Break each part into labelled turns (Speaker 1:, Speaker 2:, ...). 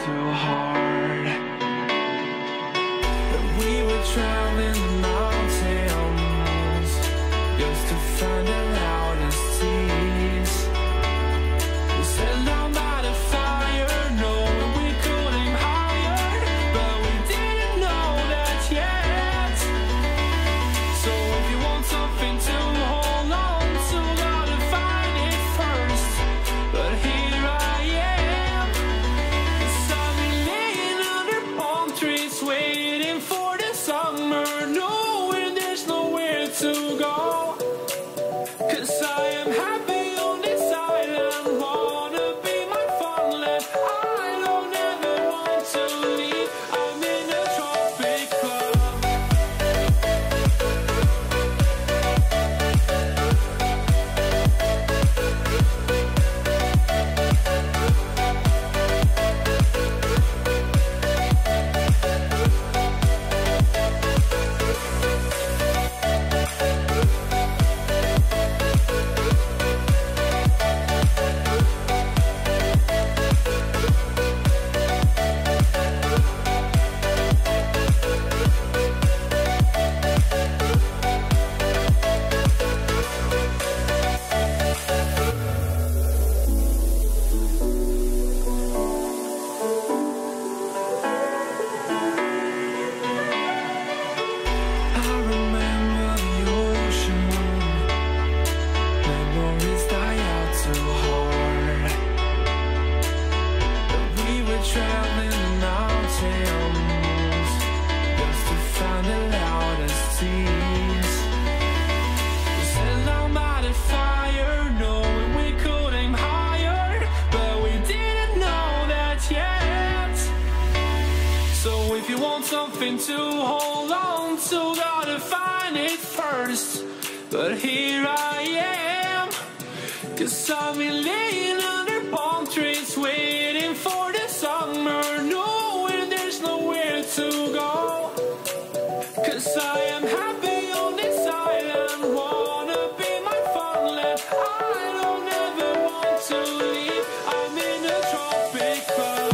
Speaker 1: too hard. And we were traveling the mountains just to find the loudest tears. We set down by the fire, knowing we could aim higher, but we didn't know that yet. So if you want something to hold on to, gotta find it first. But here I am, 'cause I've been laying under palm trees, waiting for the summer, knowing there's nowhere to go. 'Cause I am happy on this island, wanna be my farmland. I don't ever want to leave, I'm in a tropic club. I remember the ocean, memories die out too hard. But we were traveling the mountains just to find the loudest tears. We sat down by the fire, knowing we could aim higher, but we didn't know that yet. So if you want something to hold on to, gotta find it first. But here I am, 'cause I've been laying under palm trees, waiting for the summer, knowing there's nowhere to go. 'Cause I am happy on this island, wanna be my farmland. I don't ever want to leave, I'm in a tropic club.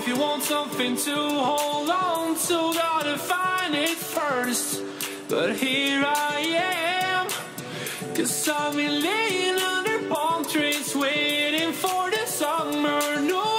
Speaker 1: you want something to hold on to, gotta find it first. But here I am, 'cause I've been laying under palm trees waiting for the summer. No